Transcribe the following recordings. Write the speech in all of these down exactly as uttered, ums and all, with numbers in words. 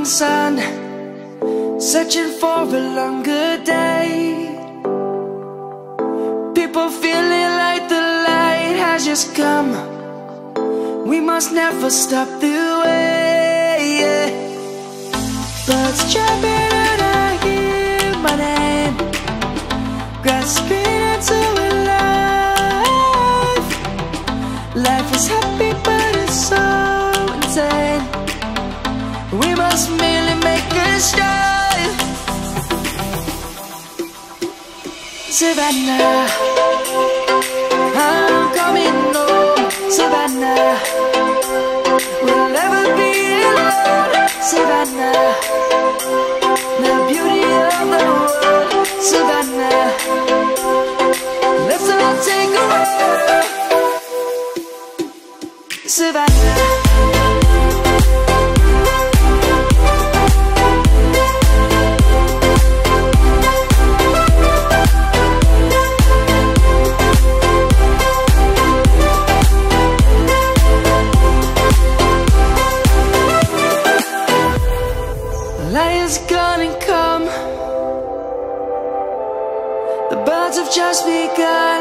morning sun, searching for a longer day. People feeling like the light has just come. We must never stop the way, yeah. Birds chirping and I hear my name, grasping into a life. Life is happy but it's so insane. We must merely make a start. Savannah, I'm coming home. Savannah, we'll never be alone. Savannah, the beauty of the world. Savannah, let's all take a walk. Savannah, light is gonna come. The birds have just begun.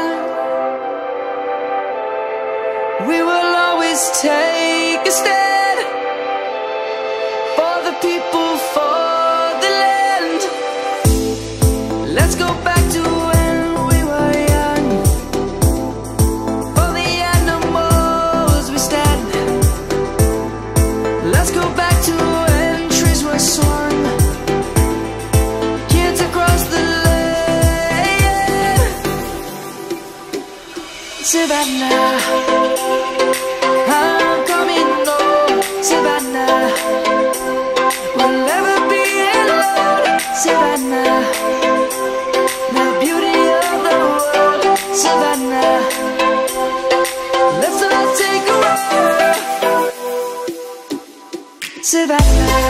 We will always take a stand for the people, for the land. Let's go back to when we were young. For the animals we stand. Let's go back to when trees were swung, kids across the land. Savannah, I'm coming home. Savannah, we'll never be alone. Savannah, the beauty of the world. Savannah, let's all take a walk. Savannah,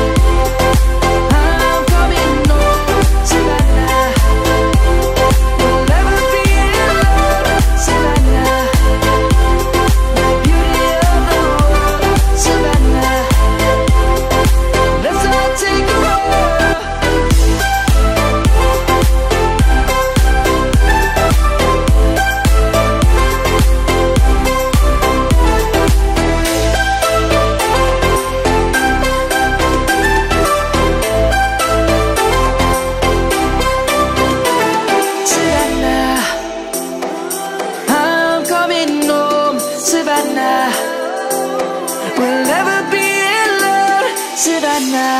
I'm coming home. Savannah, we'll never be alone. Savannah, the beauty of the world. Savannah, let's all take a walk. Savannah, I'm coming home. Savannah, we'll never be alone. Savannah.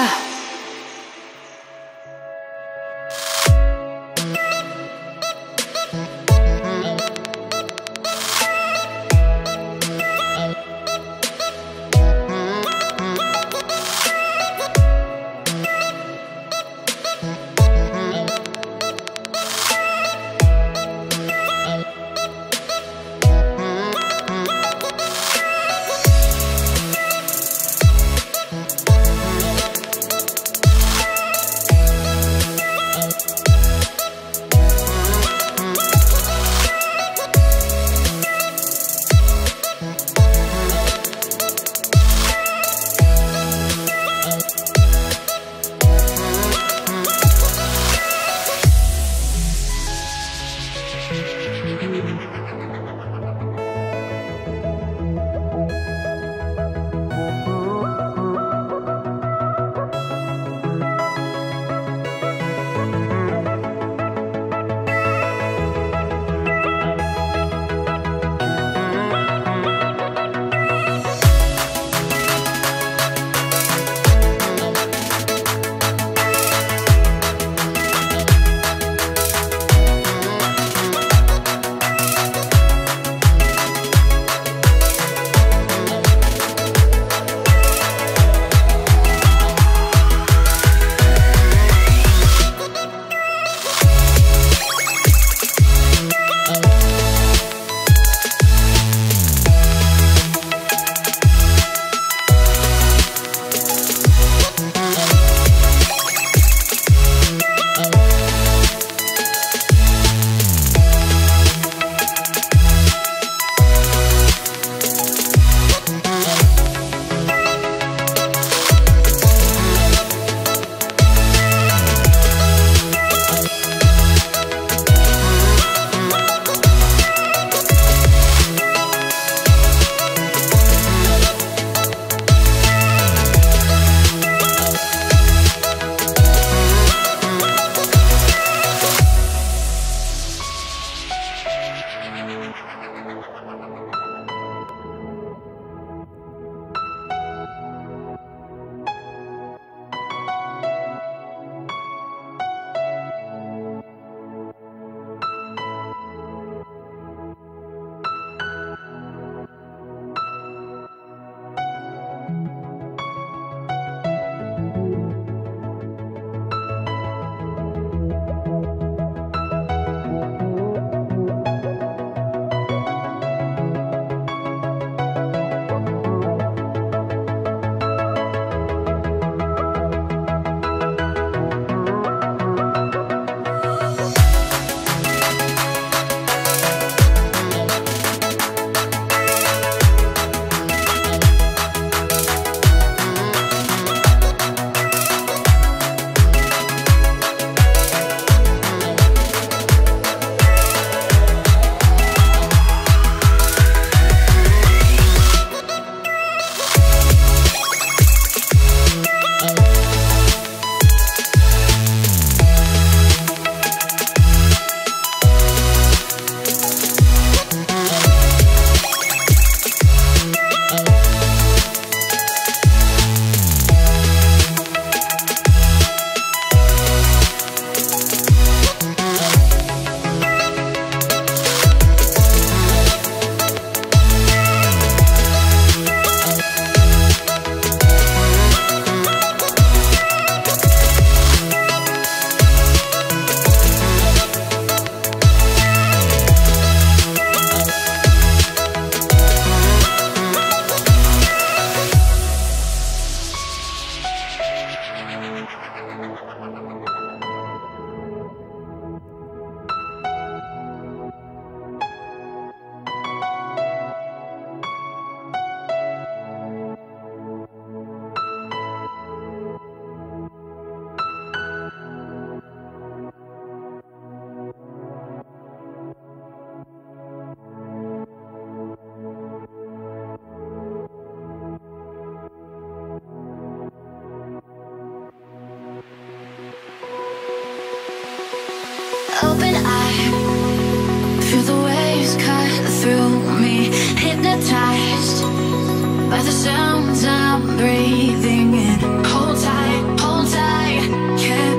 hypnotized by the sounds I'm breathing in. Hold tight, hold tight, can't